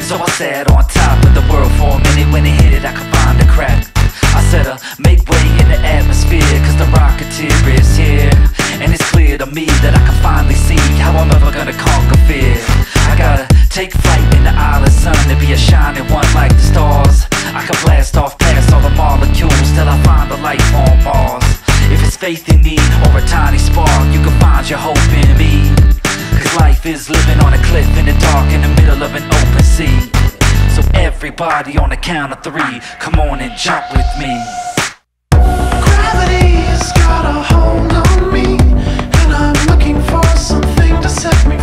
So I sat on top of the world for a minute. When it hit it, I could find a crack. I said, make way in the atmosphere, cause the Rocketeer is here. And it's clear to me that I can finally see how I'm ever gonna conquer fear. I gotta take flight in the Isle of Sun to be a shining one like the stars. I can blast off past all the molecules till I find the life on Mars. If it's faith in me or a tiny spark, you can find your hope in me. Cause life is living on a cliff in the dark, in the middle of an open sea. So everybody on the count of 3, come on and jump with me. Gravity's got a hold on me, and I'm looking for something to set me